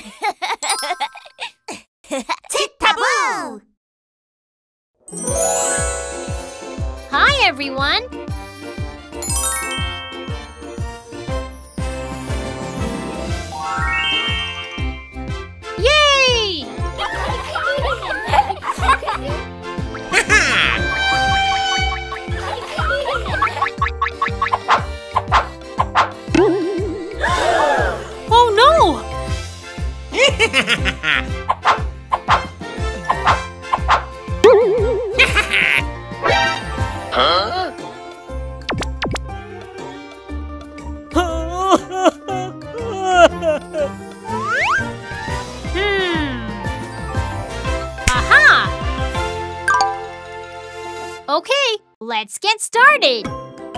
치타부! Hi, everyone! Yay! Oh no! Aha! Okay, let's get started.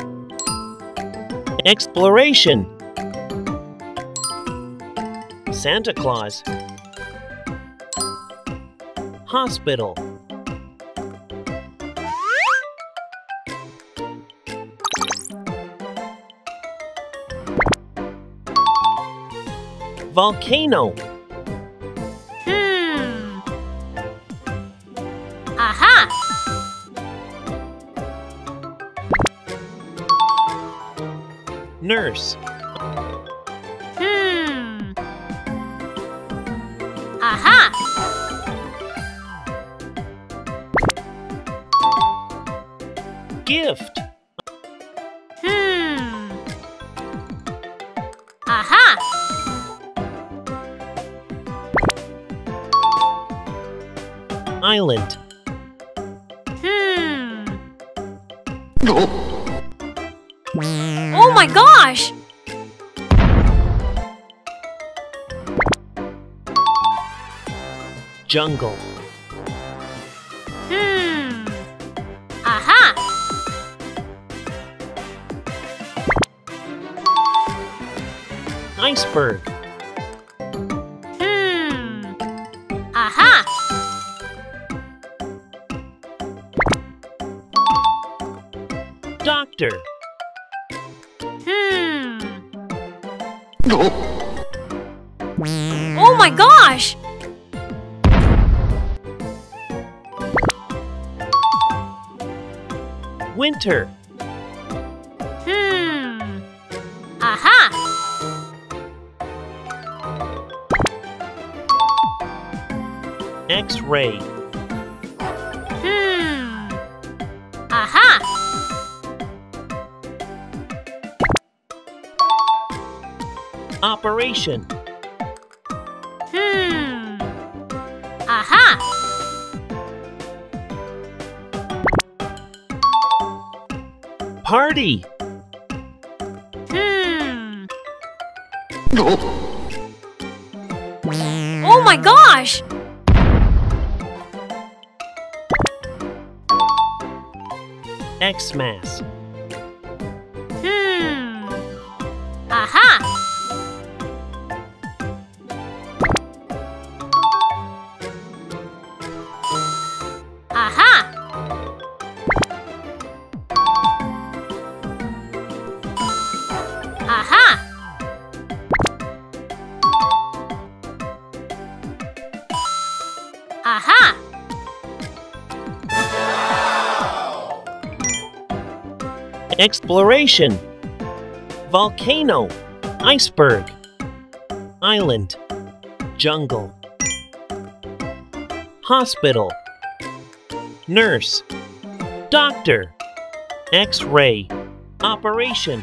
Exploration. Santa Claus. Hospital. Volcano. Aha! Nurse. Aha! Gift. Aha! Island. Oh my gosh! Jungle. Aha! Iceberg. Aha! Doctor. Oh my gosh! Winter. Aha! X-ray. Aha! Operation. Aha! Party. Oh my gosh! Xmas. Aha! Aha! Aha! Aha! Exploration. Volcano. Iceberg. Island. Jungle. Hospital. Nurse. Doctor. X-ray. Operation.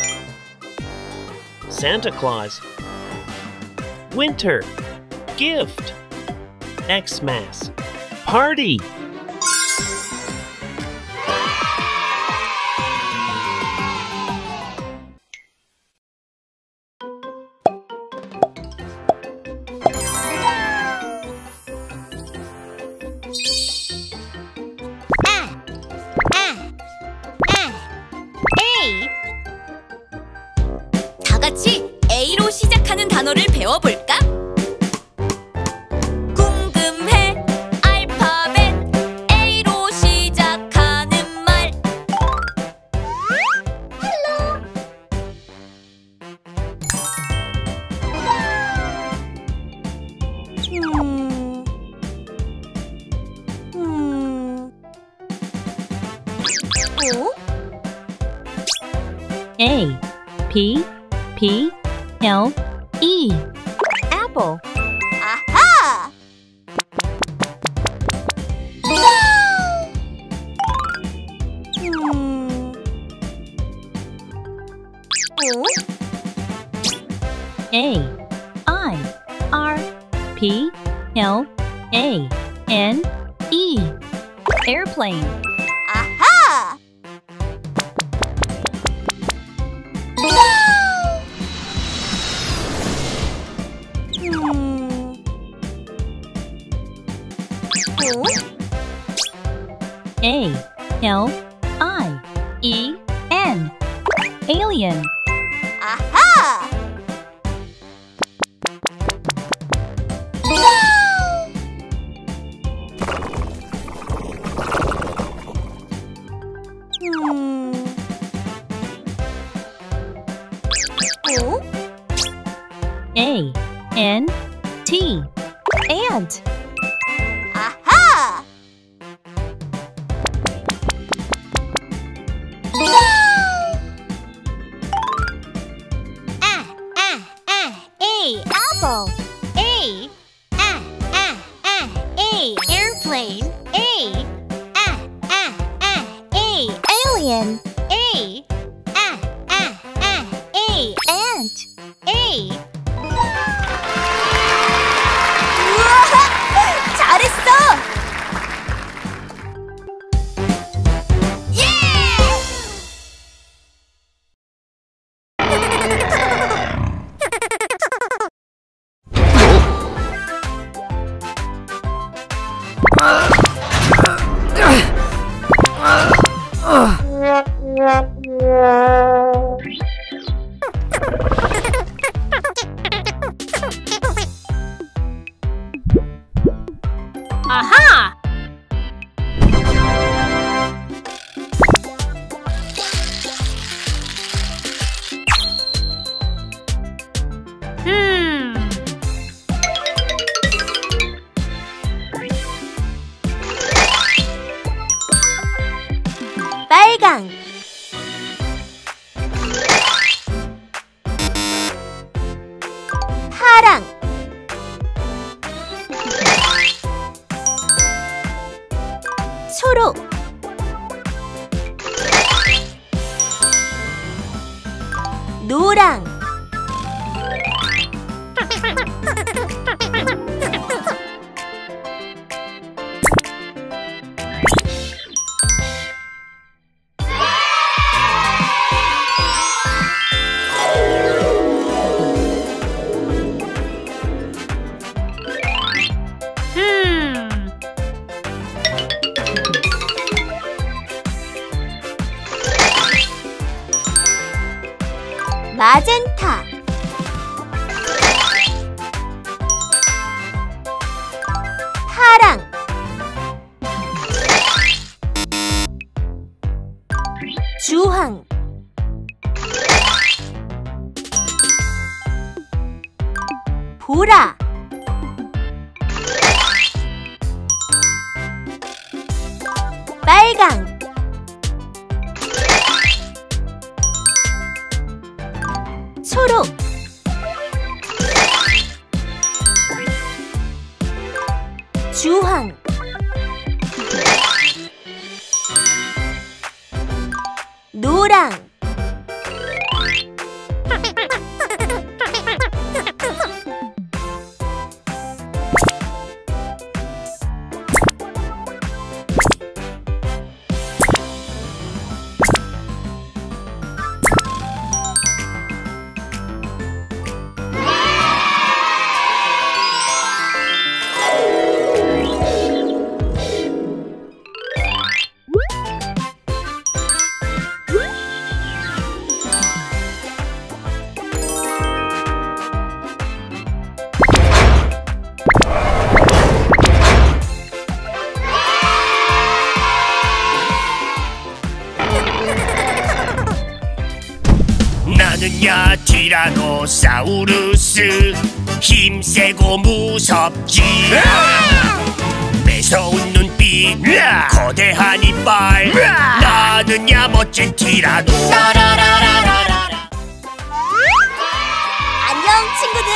Santa Claus. Winter. Gift. Xmas. Party. 다 같이 A로 시작하는 단어를 배워볼까? 궁금해 알파벳 A P P L E apple. 아하! A I R P L A N E airplane. 아하! A L I E N alien. 아하! A N T ant. 아하! A apple. A airplane. A alien. A ant. A 우와! 잘했어! 예! 아하! 빨강. 파랑. 초록. 노랑. 마젠타. 파랑. 주황. 보라. 빨강. 초록. 주황. 노랑. 나는야 티라노사우루스 힘세고 무섭지 무서운 눈빛, 거대한 이빨, 나는야 멋진 티라노. 안녕, 친구들.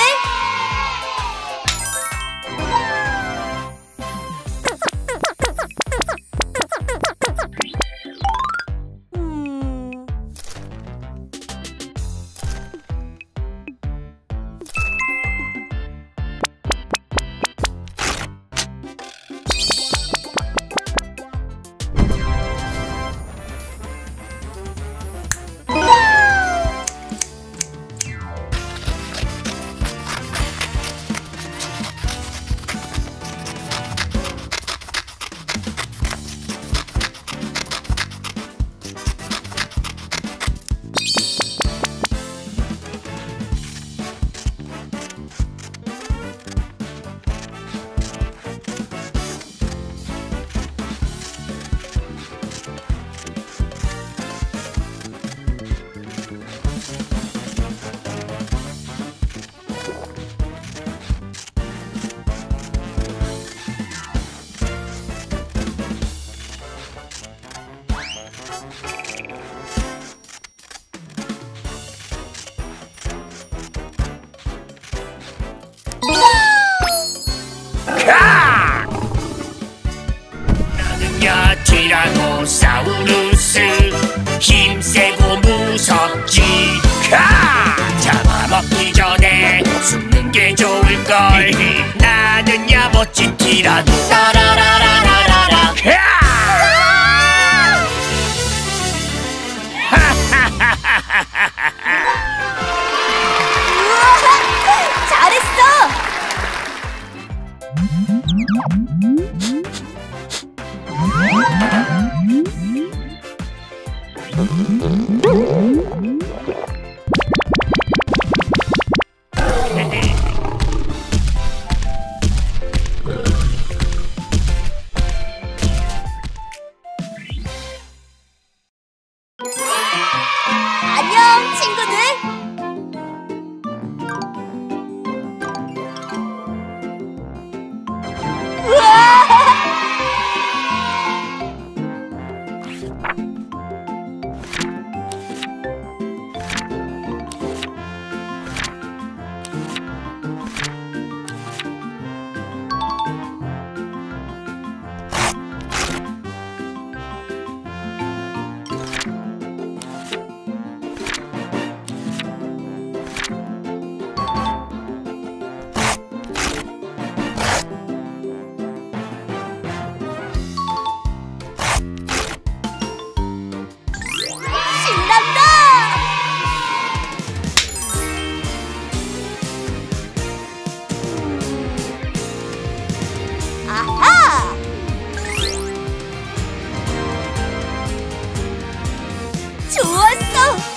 나는야 티라노사우루스, 힘세고 무섭지. 잡아먹기 전에 숨는 게 좋을걸. 나는야 멋진 티라노. 따라라라라라라. 우와, 잘했어. 안녕, 친구들. 우와! 신난다! 아하! 좋았어!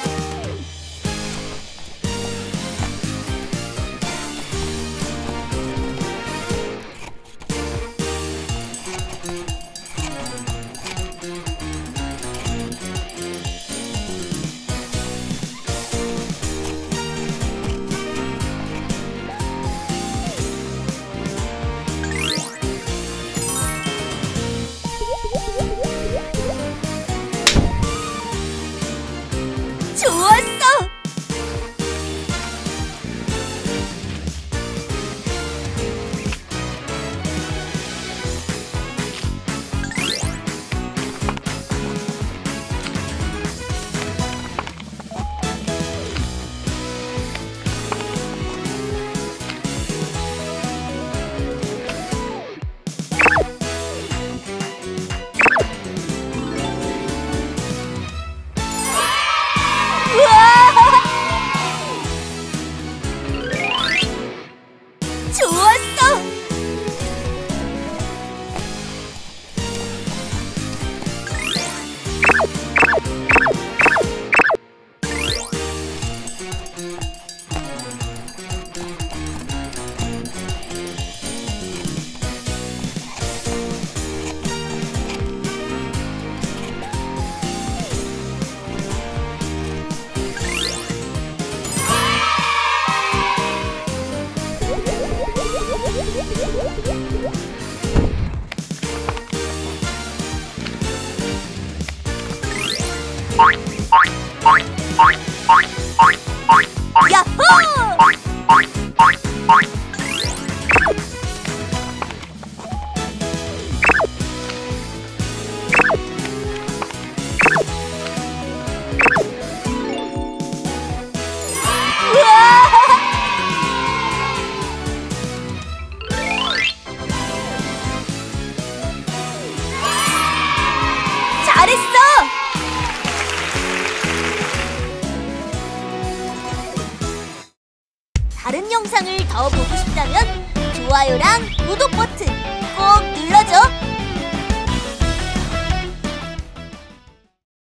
좋았어! 우와! 좋았어! 영상을 더 보고 싶다면 좋아요랑 구독 버튼 꼭 눌러줘.